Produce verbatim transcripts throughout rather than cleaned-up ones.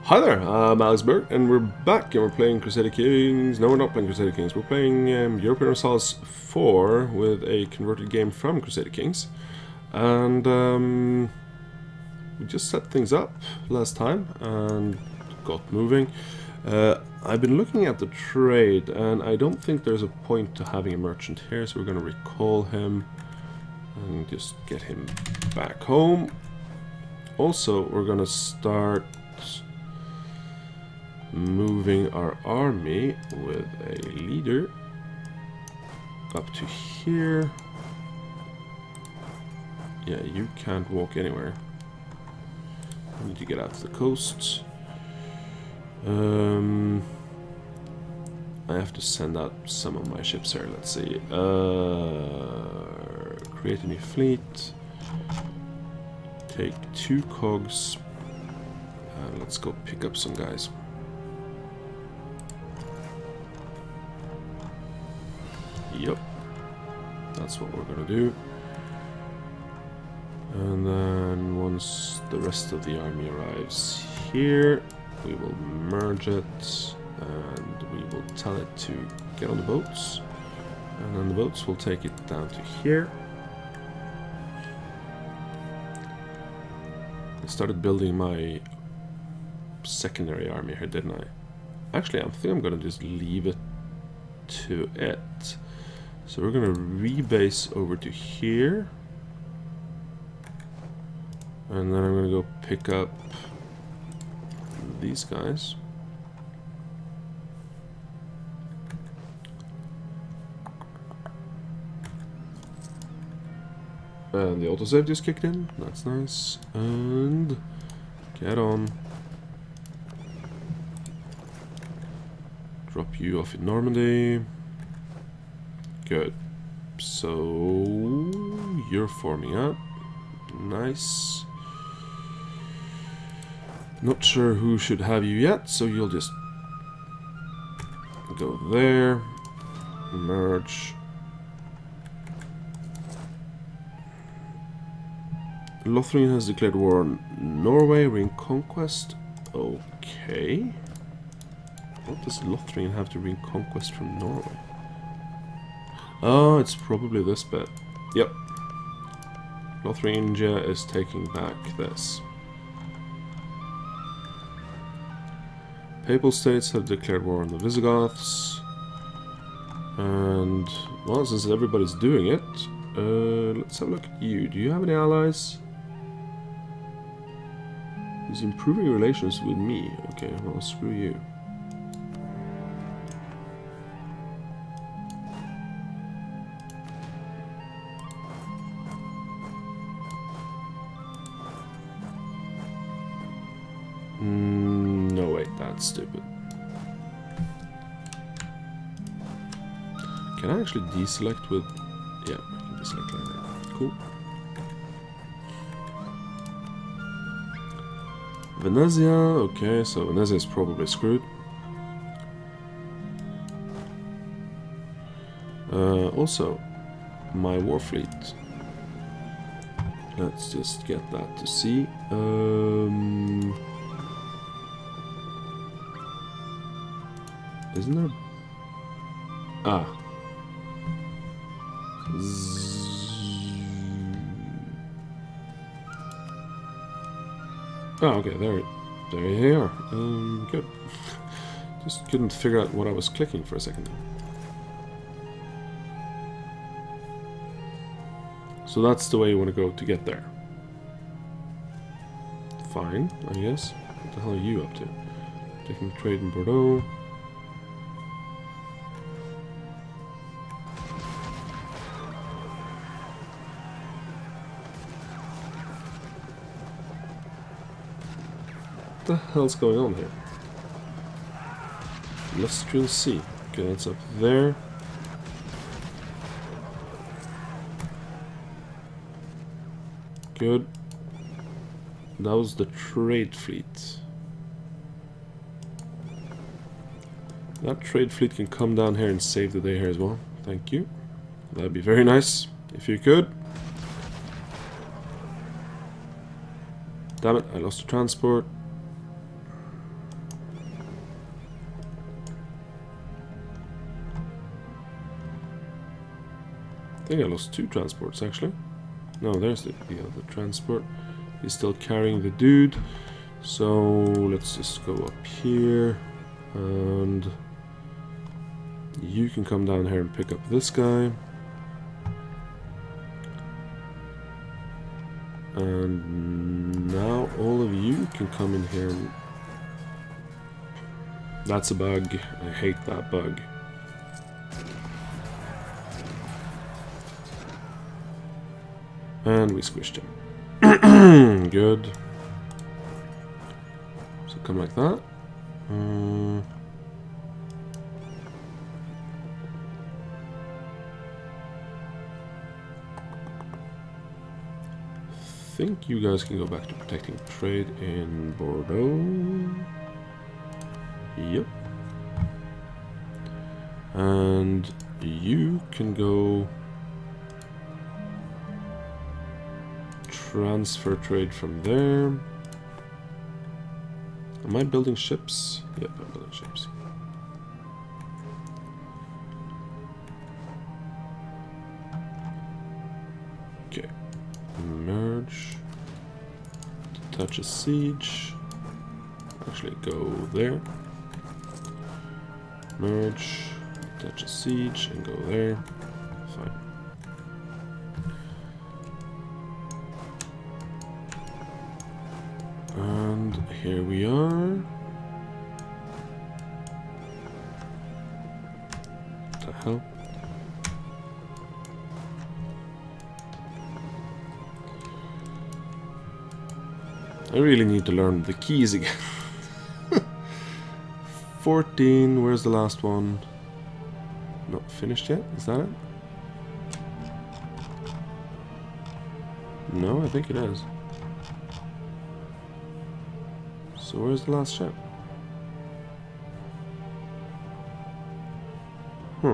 Hi there, I'm Alex Berg, and we're back, and we're playing Crusader Kings. No, we're not playing Crusader Kings. We're playing um, Europa Universalis four with a converted game from Crusader Kings. And um, we just set things up last time and got moving. Uh, I've been looking at the trade, and I don't think there's a point to having a merchant here, so we're going to recall him and just get him back home. Also, we're going to start moving our army with a leader up to here. Yeah, you can't walk anywhere. I need to get out to the coast. Um, I have to send out some of my ships here. Let's see. Uh, create a new fleet. Take two cogs. And let's go pick up some guys. Yep, that's what we're gonna do. And then once the rest of the army arrives here, we will merge it and we will tell it to get on the boats, and then the boats will take it down to here. I started building my secondary army here, didn't I? Actually, I think I'm gonna just leave it to it. So we're gonna rebase over to here, and then I'm gonna go pick up these guys. And the autosave just kicked in, that's nice. And get on. Drop you off in Normandy. Good. So you're forming up. Nice. Not sure who should have you yet, so you'll just go there. Merge. Lothlorien has declared war on Norway. Reconquest. Okay. What does Lothlorien have to reconquest from Norway? Oh, it's probably this bit. Yep. Lotharingia is taking back this. Papal states have declared war on the Visigoths. And, well, since everybody's doing it, uh, let's have a look at you. Do you have any allies? He's improving relations with me. Okay, well, screw you. No, wait, that's stupid. Can I actually deselect with... Yeah, I can deselect like that. Cool. Venezia, okay, so Venezia is probably screwed. Uh, also, my war fleet. Let's just get that to sea. Um... Isn't there? Ah. Oh, okay. There, there you are. Um, good. Just couldn't figure out what I was clicking for a second. So that's the way you want to go to get there. Fine, I guess. What the hell are you up to? Taking trade in Bordeaux. What the hell's going on here? Lustrian Sea. Okay, that's up there. Good. That was the trade fleet. That trade fleet can come down here and save the day here as well. Thank you. That'd be very nice if you could. Damn it, I lost the transport. think I lost two transports actually. No, there's the, the other transport. He's still carrying the dude. So let's just go up here. And you can come down here and pick up this guy. And now all of you can come in here and... That's a bug. I hate that bug. And we squished him. Good. So come like that. Um, I think you guys can go back to protecting trade in Bordeaux. Yep. And you can go transfer trade from there. Am I building ships? Yep, I'm building ships. Okay. Merge. Touch a siege. Actually, go there. Merge. Touch a siege and go there. Fine. And here we are. What the hell? I really need to learn the keys again. fourteen, where's the last one? Not finished yet, is that it? No, I think it is. So where's the last ship? Hmm.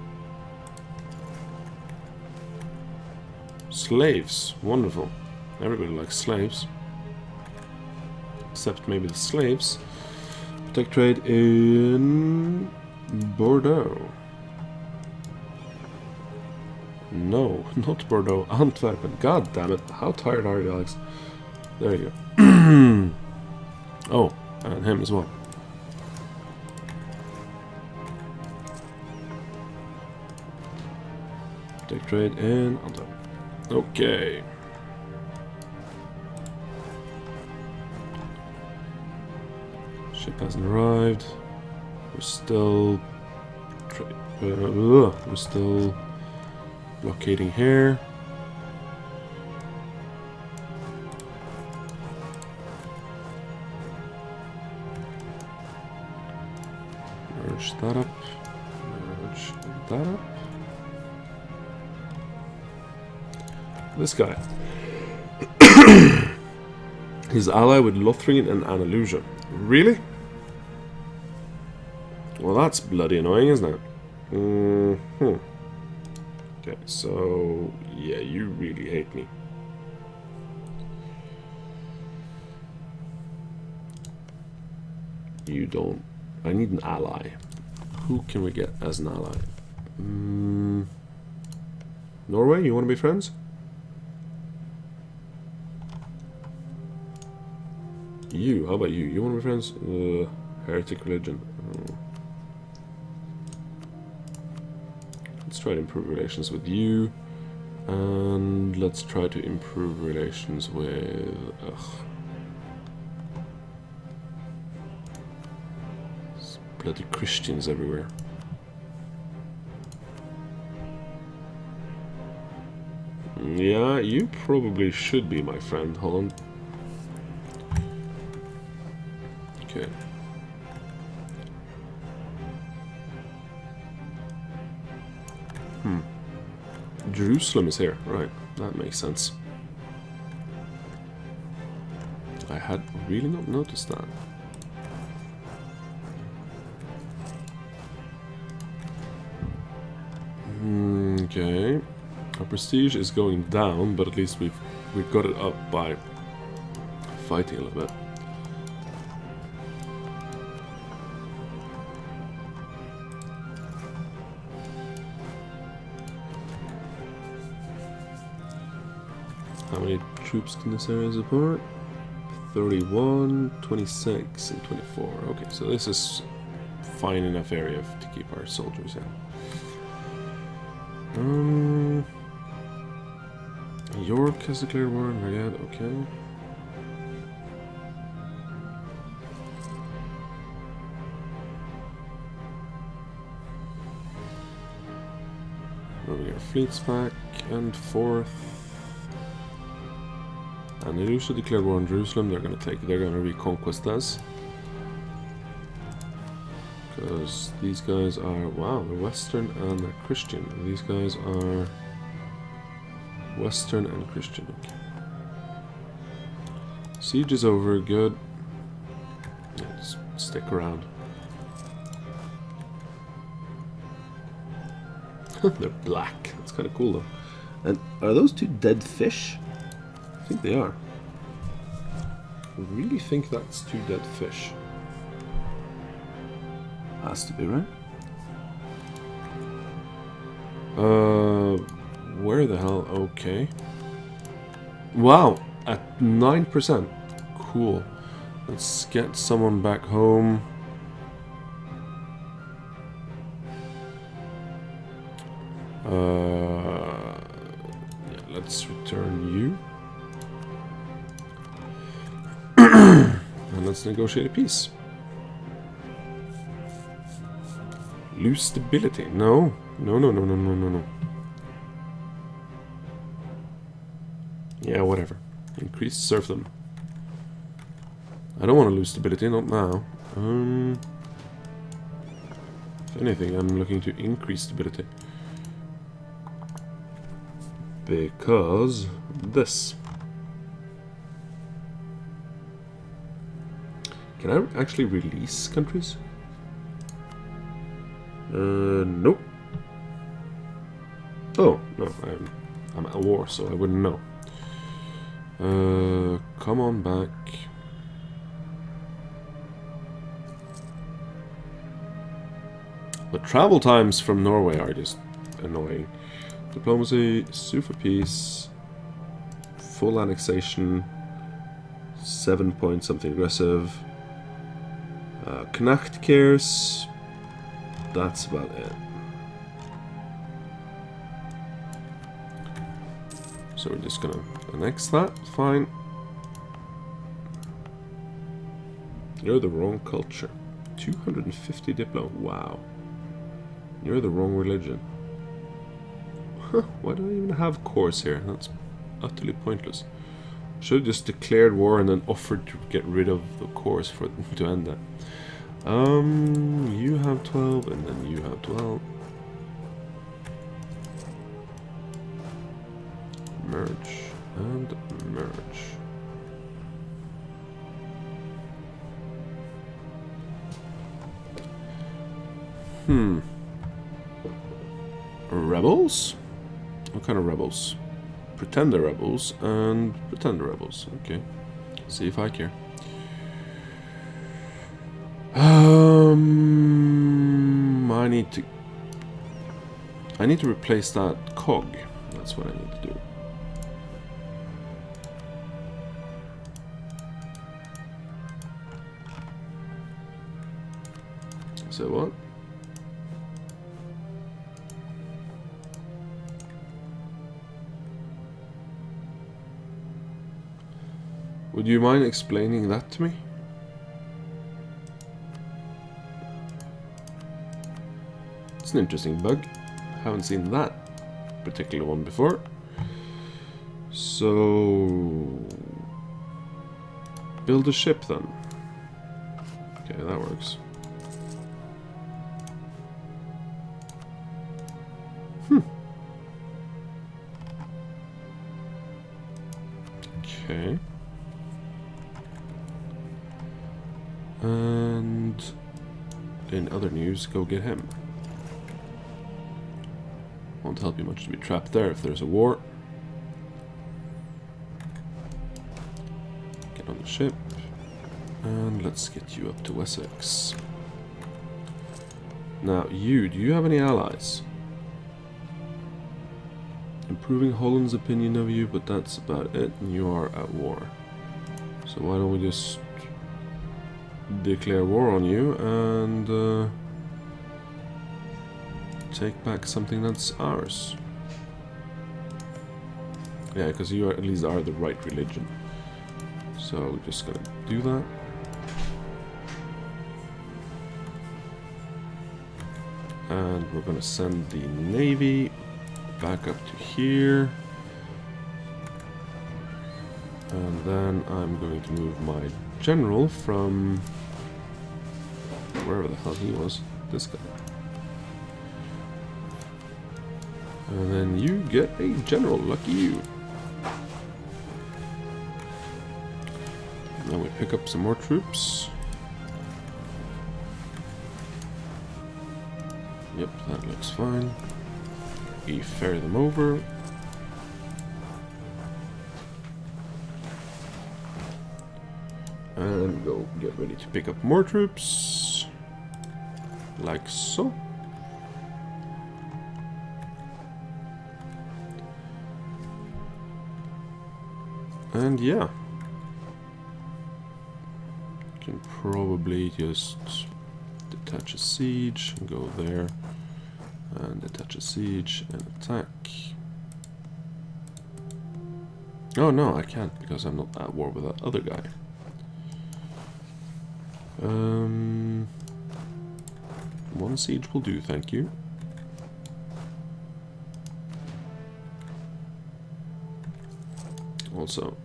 Slaves, wonderful. Everybody likes slaves. Except maybe the slaves. Protect trade in Bordeaux. No, not Bordeaux, Antwerpen. God damn it. How tired are you, Alex? There you go. Oh, and him as well. Protect trade in Antwerpen. Okay. Ship hasn't arrived. We're still tra uh, we're still blockading here. Merge that up. Merge that up. This guy. His ally with Lothringen and Andalusia. Really? Well, that's bloody annoying, isn't it? Mm-hmm. Okay, so... yeah, you really hate me. You don't... I need an ally. Who can we get as an ally? Mm, Norway, you want to be friends? You, how about you? You want to be friends? Uh, heretic religion. Oh. Let's try to improve relations with you. And let's try to improve relations with... Ugh. There's bloody Christians everywhere. Yeah, you probably should be my friend. Hold on. Okay. Hmm. Jerusalem is here. Right. That makes sense. I had really not noticed that. Okay. Our prestige is going down, but at least we've we've got it up by fighting a little bit. how many troops can this area support? thirty-one, twenty-six, and twenty-four. Okay, so this is fine enough area to keep our soldiers in. Um, York has declared war on Riyadh, okay. Moving our fleets back and forth. And they also declared war on Jerusalem. They're gonna take they're gonna reconquest us. Because these guys are wow, they're Western and they're Christian. And these guys are Western and Christian. Okay. Siege is over, good. Yeah, just stick around. They're black. That's kind of cool though. And are those two dead fish? I think they are. I really think that's two dead fish. Has to be, right? Uh, where the hell? Okay. Wow, at nine percent. Cool. Let's get someone back home. Uh, yeah, let's return you. And let's negotiate a peace. Lose stability. No. No, no, no, no, no, no, no. Yeah, whatever. Increase serfdom. I don't want to lose stability, not now. Um, if anything, I'm looking to increase stability. Because this. Can I actually release countries? Uh, nope. Oh, no, I'm, I'm at war, so I wouldn't know. Uh, come on back. The travel times from Norway are just annoying. Diplomacy, sue for peace, full annexation, seven point something aggressive. Uh, Knacht cares. That's about it. So we're just gonna annex that. Fine. You're the wrong culture. two hundred fifty diplo. Wow. You're the wrong religion. Huh, why do I even have cores here? That's utterly pointless. Should have just declared war and then offered to get rid of the cores for to end that. Um, you have twelve, and then you have twelve. Merge and merge. Hmm. Rebels? What kind of rebels? Pretender rebels and pretender rebels. Okay. See if I care. Um, I need to. I need to replace that cog. That's what I need to do. So what? Would you mind explaining that to me? It's an interesting bug. Haven't seen that particular one before. So build a ship then. Okay, that works. Hmm. Okay. And in other news, go get him. Won't help you much to be trapped there if there's a war. Get on the ship. And let's get you up to Wessex. Now, you, do you have any allies? improving Holland's opinion of you, but that's about it, and you are at war. So why don't we just declare war on you and uh, take back something that's ours. Yeah, because you are, at least are the right religion. So we're just gonna do that. And we're gonna send the navy back up to here. And then I'm going to move my general from wherever the hell he was, this guy. And then you get a general, lucky you. Now we pick up some more troops. Yep, that looks fine. We ferry them over. And go get ready to pick up more troops. Like so. And yeah. You can probably just detach a siege and go there. And detach a siege and attack. Oh no, I can't because I'm not at war with that other guy. Um, one siege will do, thank you. Also,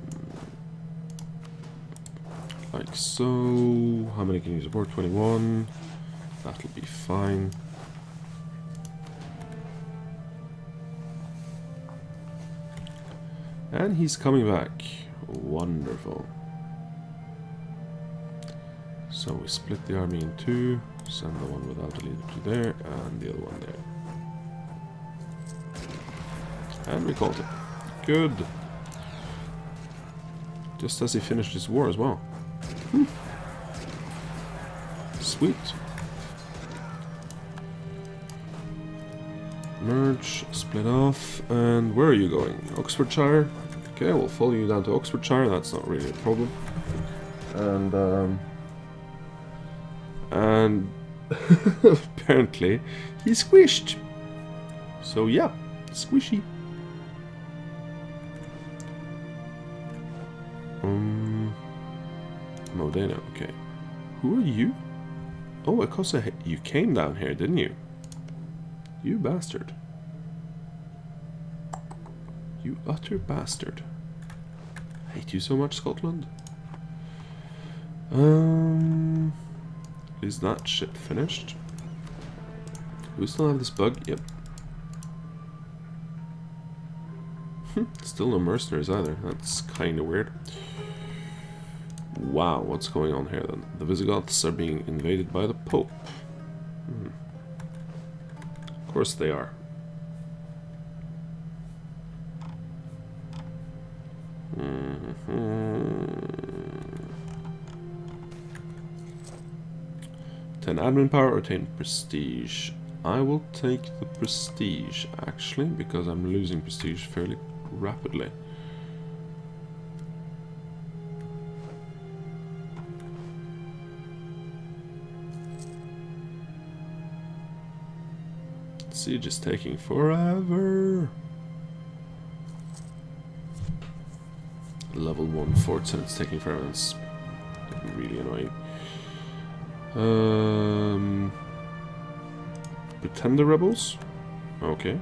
like so. How many can you support? twenty-one. That'll be fine. And he's coming back. Wonderful. So we split the army in two, send the one without a leader to there, and the other one there. And we called it. Good. Just as he finished his war as well. Hmm. Sweet. Merge, split off, and where are you going? Oxfordshire? Okay, we'll follow you down to Oxfordshire, that's not really a problem. And, um... And... apparently, he's squished! So yeah, squishy. Um... Modena, okay. Who are you? Oh, because I, you came down here, didn't you? You bastard. You utter bastard. I hate you so much, Scotland. Um, is that ship finished? Do we still have this bug? Yep. Still no mercenaries either. That's kind of weird. Wow, what's going on here then? The Visigoths are being invaded by the Pope. Hmm. Of course they are. Mm-hmm. ten admin power or ten prestige? I will take the prestige actually, because I'm losing prestige fairly rapidly. Siege is taking forever. Level one forts and it's taking forever. It's really annoying. Um, Pretender rebels? Okay.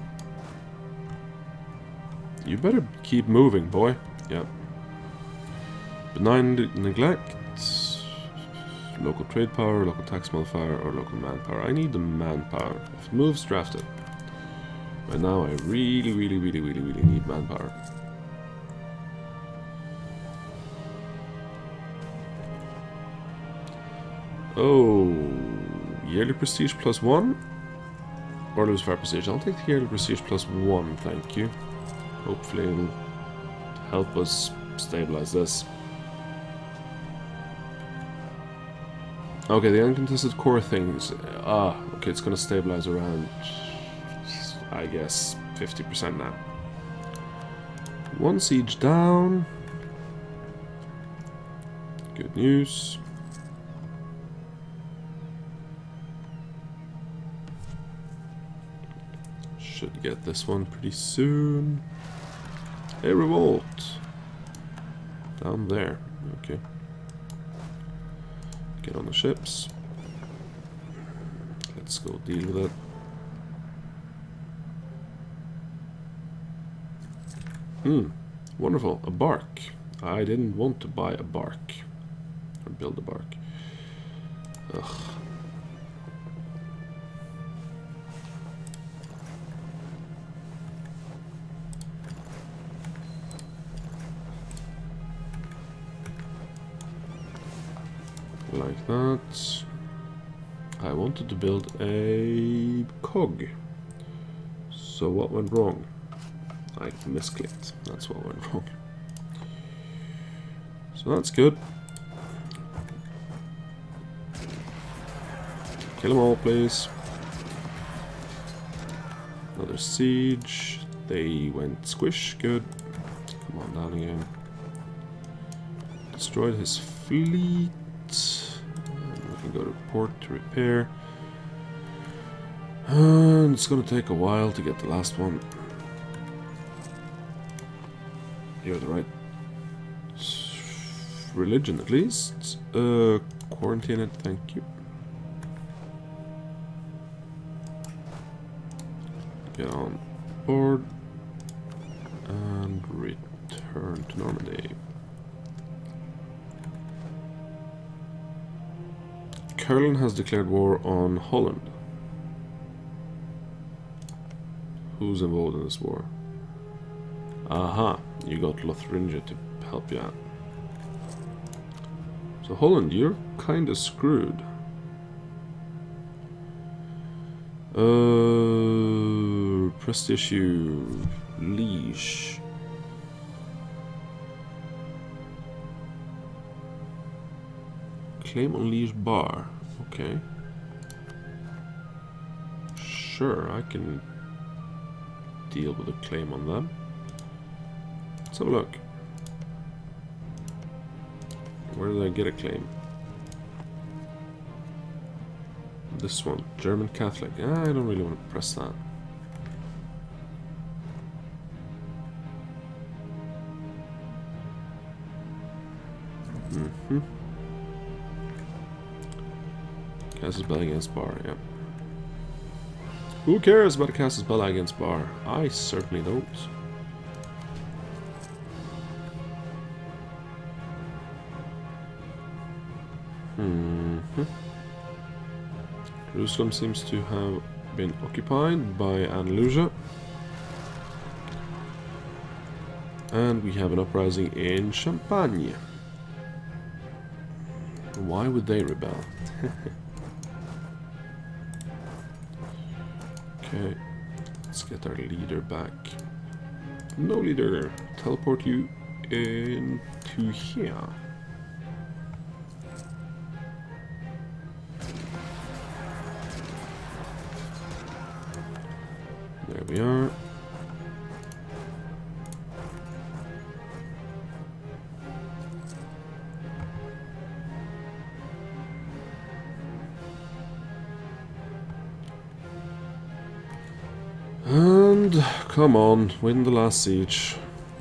You better keep moving, boy. Yep. Benign neglect. Local trade power, local tax modifier, or local manpower. I need the manpower. If it moves, draft it. Right now I really, really, really, really, really need manpower. Oh, yearly prestige plus one? Or lose fire prestige? I'll take the yearly prestige plus one, thank you. Hopefully it'll help us stabilize this. Okay, the uncontested core things. Ah, okay, it's gonna stabilize around, I guess, fifty percent now. One siege down. Good news. Should get this one pretty soon. A revolt. Down there. Okay. Get on the ships. Let's go deal with it. Hmm. Wonderful. A bark. I didn't want to buy a bark. Or build a bark. Ugh. Like that. I wanted to build a cog. So what went wrong? I misclicked. That's what went wrong. So that's good. Kill them all, please. Another siege. They went squish. Good. Come on down again. Destroyed his fleet. We can go to port to repair. And it's gonna take a while to get the last one. You're the right religion, at least. Uh, quarantine it, thank you. Get on board and return to Normandy. Curlin has declared war on Holland. Who's involved in this war? Aha, you got Lothringia to help you out. So Holland, you're kind of screwed. Uh, press issue, Liege. Claim on Liege Bar. Okay. Sure, I can deal with a claim on them. Let's have a look. Where did I get a claim? This one, German Catholic. Ah, I don't really want to press that. Mm-hmm. Cast his spell against Bar, yeah. Who cares about a cast his spell against Bar? I certainly don't. Mm-hmm. Jerusalem seems to have been occupied by Andalusia. And we have an uprising in Champagne. Why would they rebel? Okay, let's get our leader back. No leader, teleport you into here. There we are. And come on, win the last siege.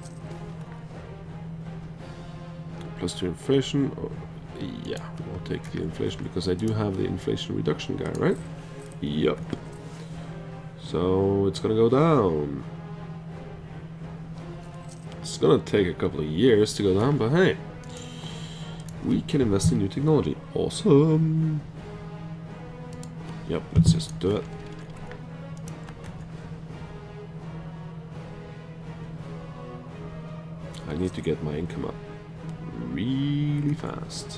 Plus two inflation. Oh, yeah, I'll take the inflation because I do have the inflation reduction guy, right? Yup. So it's gonna go down. It's gonna take a couple of years to go down, but hey, we can invest in new technology. Awesome. Yep, let's just do it. I need to get my income up really fast.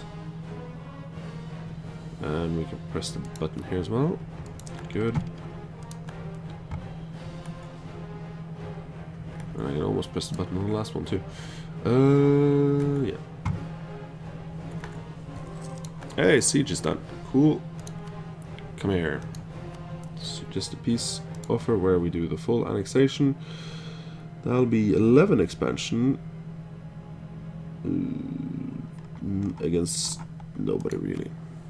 And we can press the button here as well. Good. I can almost press the button on the last one too. Uh, yeah. Hey, siege is done. Cool. Come here. So just a piece. offer where we do the full annexation. That'll be eleven expansion mm, against nobody really.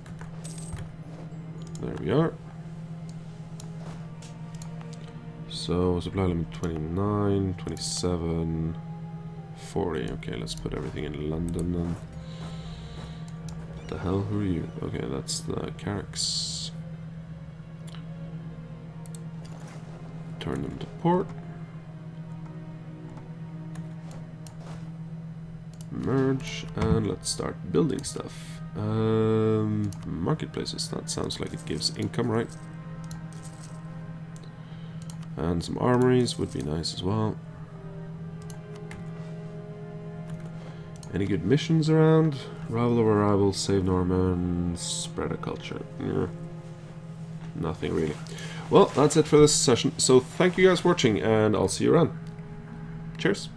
There we are. So supply limit twenty-nine, twenty-seven, forty. Okay, let's put everything in London then. What the hell, who are you? Okay, that's the Carracks. Turn them to port. Merge, and let's start building stuff. Um, marketplaces, that sounds like it gives income, right? And some armories would be nice as well. Any good missions around? Rival over rival, save Normande, spread a culture. Yeah. Nothing really. Well, that's it for this session. So thank you guys for watching, and I'll see you around. Cheers.